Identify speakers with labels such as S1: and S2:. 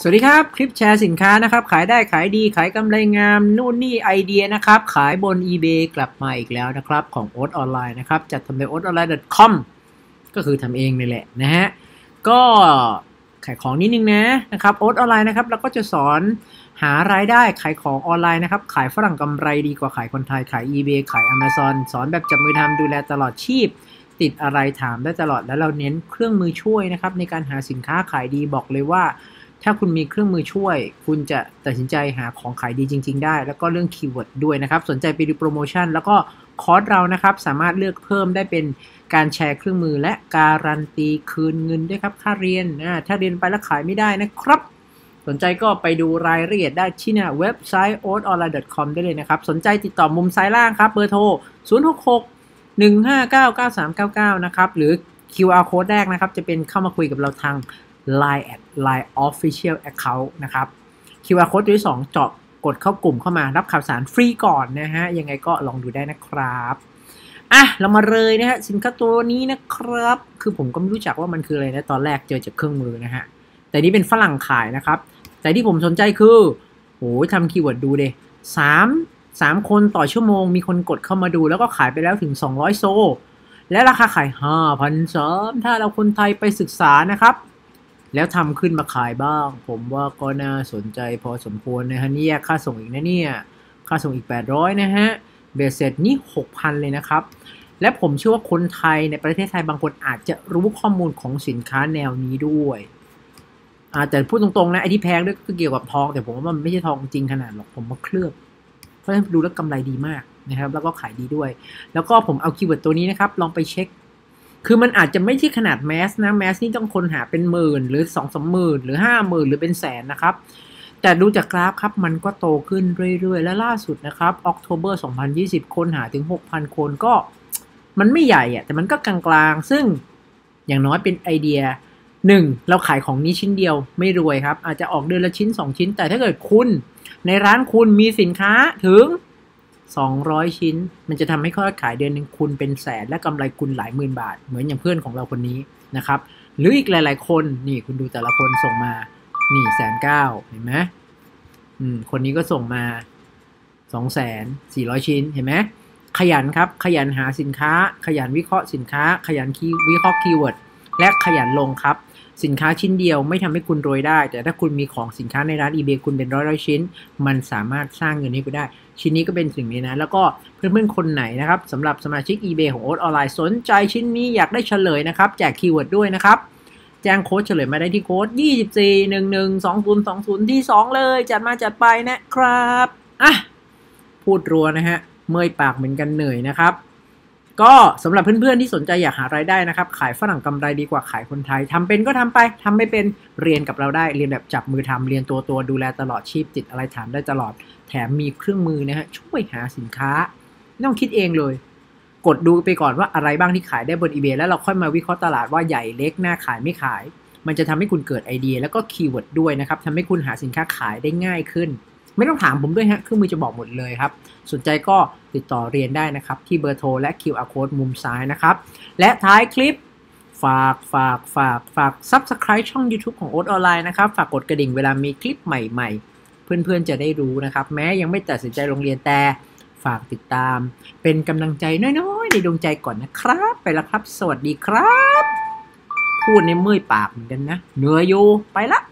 S1: สวัสดีครับคลิปแชร์สินค้านะครับขายได้ขายดีขายกำไรงามนู่นนี่ไอเดียนะครับขายบน eBay กลับมาอีกแล้วนะครับของโอ๊ตออนไลน์นะครับจัดทำโดย oatonline.com ก็คือทำเองนี่แหละนะฮะก็ขายของนิดนึงนะครับโอ๊ตออนไลน์นะครับเราก็จะสอนหารายได้ขายของออนไลน์นะครับขายฝรั่งกำไรดีกว่าขายคนไทยขาย eBay ขาย Amazon สอนแบบจับมือทำดูแลตลอดชีพติดอะไรถามได้ตลอดแล้วเราเน้นเครื่องมือช่วยนะครับในการหาสินค้าขายดีบอกเลยว่าถ้าคุณมีเครื่องมือช่วยคุณจะตัดสินใจหาของขายดีจริงๆได้แล้วก็เรื่องคีย์เวิร์ดด้วยนะครับสนใจไปดูโปรโมชั่นแล้วก็คอร์สเรานะครับสามารถเลือกเพิ่มได้เป็นการแชร์เครื่องมือและการันตีคืนเงินด้วยครับค่าเรียนถ้าเรียนไปแล้วขายไม่ได้นะครับสนใจก็ไปดูรายละเอียดได้ที่หน้าเว็บไซต์ oatonline.com ได้เลยนะครับสนใจติดต่อมุมซ้ายล่างครับเบอร์โทร066-159-9399นะครับหรือ QR code แรกนะครับจะเป็นเข้ามาคุยกับเราทางLine Official Account นะครับ QR Code ที่2เจาะกดเข้ากลุ่มเข้ามารับข่าวสารฟรีก่อนนะฮะยังไงก็ลองดูได้นะครับเรามาเลยนะฮะสินค้าตัวนี้นะครับคือผมก็ไม่รู้จักว่ามันคืออะไรนะตอนแรกเจอจากเครื่องมือนะฮะแต่นี่เป็นฝรั่งขายนะครับแต่ที่ผมสนใจคือโอ้ยทำคีย์เวิร์ดดูเลย3คนต่อชั่วโมงมีคนกดเข้ามาดูแล้วก็ขายไปแล้วถึง200โซและราคาขาย 5,300 ถ้าเราคนไทยไปศึกษานะครับแล้วทำขึ้นมาขายบ้างผมว่าก็น่าสนใจพอสมควรนะฮะนี่แยกค่าส่งอีกนะเนี่ยค่าส่งอีก800นะฮะเบสเสร็จนี่ 6,000 เลยนะครับและผมเชื่อว่าคนไทยในประเทศไทยบางคนอาจจะรู้ข้อมูลของสินค้าแนวนี้ด้วยแต่พูดตรงๆนะไอ้ที่แพงด้วยก็เกี่ยวกับทองแต่ผมว่ามันไม่ใช่ทองจริงขนาดหรอกผมมาเคลือบเพราะฉะนั้นดูแล้วกำไรดีมากนะครับแล้วก็ขายดีด้วยแล้วก็ผมเอาคีย์เวิร์ดตัวนี้นะครับลองไปเช็คคือมันอาจจะไม่ใช่ขนาดแมสนะแมสนี่ต้องคนหาเป็นหมื่นหรือ 2-3 หมื่นหรือ 50,000 หรือเป็นแสนนะครับแต่ดูจากกราฟครับมันก็โตขึ้นเรื่อยๆและล่าสุดนะครับ October 2020 คนหาถึง 6,000 คนก็มันไม่ใหญ่แต่มันก็กลางๆซึ่งอย่างน้อยเป็นไอเดีย1เราขายของนี้ชิ้นเดียวไม่รวยครับอาจจะออกเดือนละชิ้น2ชิ้นแต่ถ้าเกิดคุณในร้านคุณมีสินค้าถึง200ชิ้นมันจะทำให้ยอดขายเดือนหนึ่งคุณเป็นแสนและกำไรคุณหลายหมื่นบาทเหมือนอย่างเพื่อนของเราคนนี้นะครับหรืออีกหลายๆคนนี่คุณดูแต่ละคนส่งมานี่190,000เห็นไหมคนนี้ก็ส่งมา2,400 ชิ้นเห็นไหมขยันครับขยันหาสินค้าขยันวิเคราะห์สินค้าขยันวิเคราะห์คีย์เวิร์ดและขยันลงครับสินค้าชิ้นเดียวไม่ทำให้คุณรวยได้แต่ถ้าคุณมีของสินค้าในร้าน eBay คุณเป็นร้อยชิ้นมันสามารถสร้างเงินให้คุณได้ชิ้นนี้ก็เป็นสิ่งนี้นะแล้วก็เพื่อนๆคนไหนนะครับสำหรับสมาชิก eBay ของโอ๊ตออนไลน์สนใจชิ้นนี้อยากได้เฉลยนะครับแจกคีย์เวิร์ดด้วยนะครับแจ้งโค้ดเฉลยมาได้ที่โค้ด24112020ที่2เลยจัดมาจัดไปนะครับพูดรัวนะฮะเมื่อยปากเหมือนกันเหนื่อยนะครับก็สำหรับเพื่อนๆที่สนใจอยากหารายได้นะครับขายฝรั่งกำไรดีกว่าขายคนไทยทำเป็นก็ทำไปทำไม่เป็นเรียนกับเราได้เรียนแบบจับมือทำเรียนตัวดูแลตลอดชีพติดอะไรถามได้ตลอดแถมมีเครื่องมือนะฮะช่วยหาสินค้าไม่ต้องคิดเองเลยกดดูไปก่อนว่าอะไรบ้างที่ขายได้บน eBay แล้วเราค่อยมาวิเคราะห์ตลาดว่าใหญ่เล็กน่าขายไม่ขายมันจะทำให้คุณเกิดไอเดียแล้วก็คีย์เวิร์ดด้วยนะครับทำให้คุณหาสินค้าขายได้ง่ายขึ้นไม่ต้องถามผมด้วยฮะเครื่องมือจะบอกหมดเลยครับสนใจก็ติดต่อเรียนได้นะครับที่เบอร์โทรและ QR Code มุมซ้ายนะครับและท้ายคลิปฝาก Subscribe ช่อง YouTube ของโอ๊ตออนไลน์นะครับฝากกดกระดิ่งเวลามีคลิปใหม่ๆเพื่อนๆจะได้รู้นะครับแม้ยังไม่ตัดสินใจลงเรียนแต่ฝากติดตามเป็นกำลังใจน้อยๆในดวงใจก่อนนะครับไปแล้วครับสวัสดีครับพูดในเมื่อยปากเหมือนกันนะเหนื่อยอยู่ไปละ